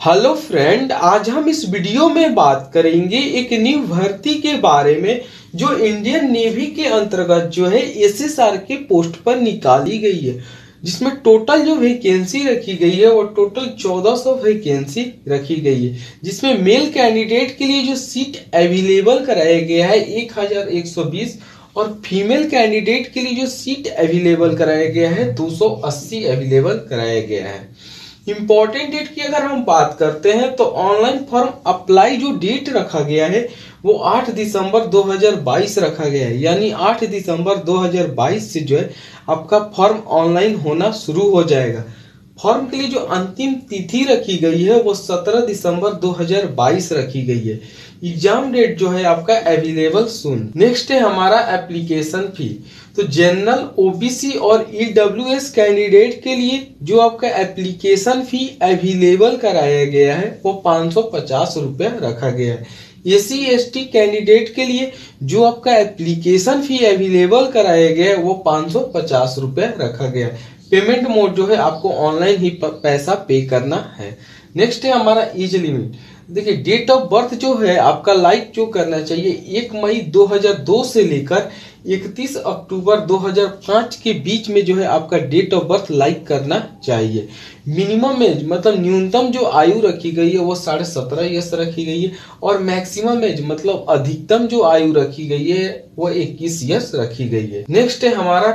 Hello friend, आज हम इस वीडियो में बात करेंगे एक न्यू भर्ती के बारे में जो इंडियन नेवी के अंतर्गत जो है एसएसआर के पोस्ट पर निकाली गई है, जिसमें टोटल जो वैकेंसी रखी गई है वो टोटल 1400 वैकेंसी रखी गई है, जिसमें मेल कैंडिडेट के लिए जो सीट अवेलेबल कराया गया है 1120 और फीमेल कैंडिडेट के लिए जो सीट अवेलेबल कराया गया है 280 अवेलेबल कराया गया है। इंपॉर्टेंट डेट की अगर हम बात करते हैं तो ऑनलाइन फॉर्म अप्लाई जो डेट रखा गया है वो 8 दिसंबर 2022 रखा गया है, यानी 8 दिसंबर 2022 से जो है आपका फॉर्म ऑनलाइन होना शुरू हो जाएगा। फॉर्म के लिए जो अंतिम तिथि रखी गई है वो 17 दिसंबर 2022 रखी गई है। एग्जाम डेट जो है आपका अवेलेबल सून। नेक्स्ट है हमारा एप्लीकेशन फी। तो जनरल, ओबीसी और ईडब्ल्यूएस कैंडिडेट के लिए जो आपका एप्लीकेशन फी अवेलेबल कराया गया है वो 550 रुपया रखा गया है। एसी एसटी कैंडिडेट के लिए जो आपका एप्लीकेशन फी अवेलेबल कराया गया है वो 550 रुपया रखा गया है। पेमेंट मोड जो है आपको ऑनलाइन ही पैसा पे करना है। नेक्स्ट है हमारा एज लिमिट। देखिए, डेट ऑफ बर्थ जो है आपका लाइक जो करना चाहिए 1 मई 2002 से लेकर 31 अक्टूबर 2005 के बीच में जो है आपका डेट ऑफ बर्थ लाइक करना चाहिए। मिनिमम एज मतलब न्यूनतम जो आयु रखी गई है वो 17.5 ईयर्स रखी गई है और मैक्सिमम एज मतलब अधिकतम जो आयु रखी गई है वो 21 ईयर्स रखी गई है। नेक्स्ट है हमारा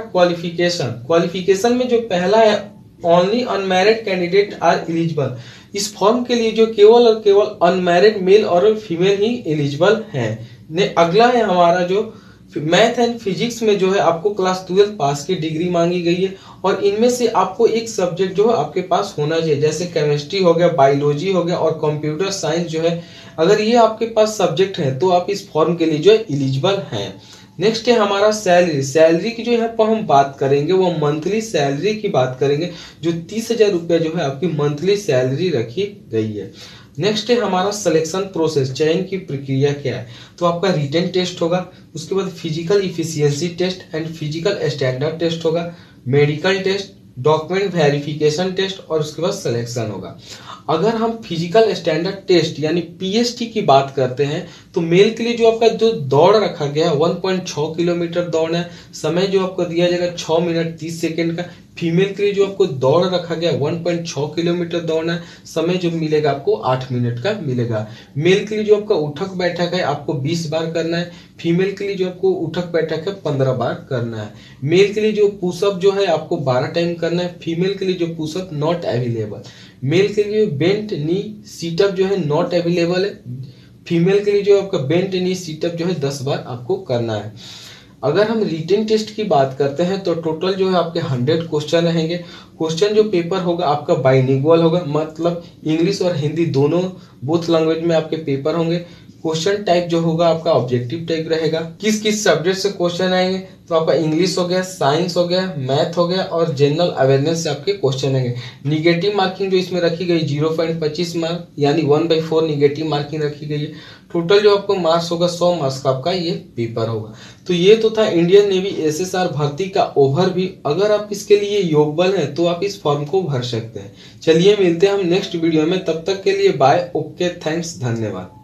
क्वालिफिकेशन में जो पहला है only unmarried candidate are eligible. इस फॉर्म के लिए जो केवल और केवल अनमैरिड मेल और फीमेल ही एलिजिबल हैं। अगला है हमारा जो मैथ एंड फिजिक्स में जो है आपको क्लास 12 पास की डिग्री मांगी गई है और इनमें से आपको एक सब्जेक्ट जो है आपके पास होना चाहिए, जैसे केमिस्ट्री हो गया, बायोलॉजी हो गया और कंप्यूटर साइंस जो है, अगर ये आपके पास सब्जेक्ट है तो आप इस फॉर्म के लिए जो है एलिजिबल हैं। नेक्स्ट है हमारा सैलरी की जो यहाँ पर हम बात करेंगे वो मंथली सैलरी की बात करेंगे, जो 30,000 रुपया जो है आपकी मंथली सैलरी रखी गई है। नेक्स्ट है हमारा सिलेक्शन प्रोसेस, चयन की प्रक्रिया क्या है। तो आपका रिटन टेस्ट होगा, उसके बाद physical efficiency test and physical standard test होगा, medical test, document verification test और उसके बाद सिलेक्शन होगा। अगर हम फिजिकल स्टैंडर्ड टेस्ट यानी पीएसटी की बात करते हैं तो मेल के लिए जो आपका जो दौड़ रखा गया है 1.6 किलोमीटर दौड़ है, समय जो आपको दिया जाएगा 6 मिनट 30 सेकेंड का। फीमेल के लिए जो आपको दौड़ रखा गया 1.6 किलोमीटर दौड़ना है, समय जो मिलेगा आपको 8 मिनट का मिलेगा। मेल के लिए जो आपका उठक बैठक है आपको 20 बार करना है, फीमेल के लिए जो आपको उठक बैठक है 15 बार करना है। मेल के लिए जो पुशअप जो है आपको 12 टाइम करना है, फीमेल के लिए जो पुशअप नॉट अवेलेबल। मेल के लिए बेंट नी सीटअप जो है नॉट अवेलेबल है, फीमेल के लिए जो आपका बेंट नी सीटअप जो है 10 बार आपको करना है। अगर हम रिटन टेस्ट की बात करते हैं तो टोटल जो है आपके 100 क्वेश्चन रहेंगे। क्वेश्चन जो पेपर होगा आपका बाइलिंगुअल होगा, मतलब इंग्लिश और हिंदी दोनों बोथ लैंग्वेज में आपके पेपर होंगे। क्वेश्चन टाइप जो होगा आपका ऑब्जेक्टिव टाइप रहेगा। किस किस सब्जेक्ट से क्वेश्चन आएंगे तो आपका इंग्लिश हो गया, साइंस हो गया, मैथ हो गया और जनरल अवेयरनेस से आपके क्वेश्चन आएंगे। निगेटिव मार्किंग जो इसमें रखी गई 0.25 मार्क यानी 1/4 निगेटिव मार्किंग रखी गई है। टोटल जो आपको मार्क्स होगा 100 मार्क्स का आपका ये पेपर होगा। तो ये तो था इंडियन नेवी एसएसआर भर्ती का ओवरव्यू। अगर आप इसके लिए योग्य हैं तो आप इस फॉर्म को भर सकते हैं। चलिए मिलते हैं हम नेक्स्ट वीडियो में, तब तक के लिए बाय, ओके, थैंक्स, धन्यवाद।